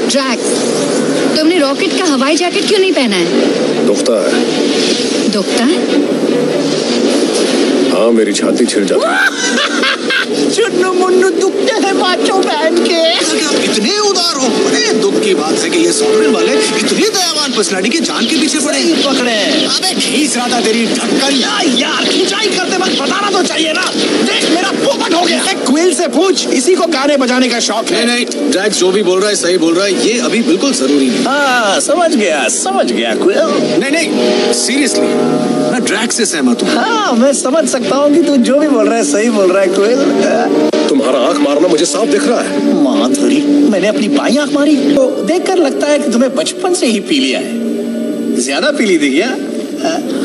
Drax, तुमने rocket का हवाई जैकेट क्यों नहीं पहना है? दुखता है। दुखता है? हाँ, मेरी छाती छिड़ जाती है। चुन्नू मुन्नू दुखते हैं माचो बहन के। इतने उदार हो? अरे दुख की बात है कि ये सॉफ्टवेयर वाले इतनी दयावान पर्सनालिटी के जान के पीछे पड़े। पकड़े। अबे खींच रहा था तेरी ढक्कन। यार खिंचाई करते वक्त बताना तो चाहिए ना। देख मेरा पोपट हो गया। क्विल से पूछ, इसी को गाने बजाने का शौक है। नहीं, ड्रैक्स जो भी बोल रहा है सही बोल रहा है, ये अभी बिल्कुल जरूरी नहीं। हाँ समझ गया क्विल। नहीं सीरियसली, मैं ड्रैक्स से सहमत हूँ। हाँ मैं समझ सकता हूँ कि तू जो भी बोल रहा है सही बोल रहा है क्विल। तुम्हारा आंख मारना मुझे साफ दिख रहा है। माधुरी, मैंने अपनी बाई आंख मारी तो देखकर लगता है कि तुम्हें बचपन से ही पी लिया है। ज्यादा पी ली थी क्या?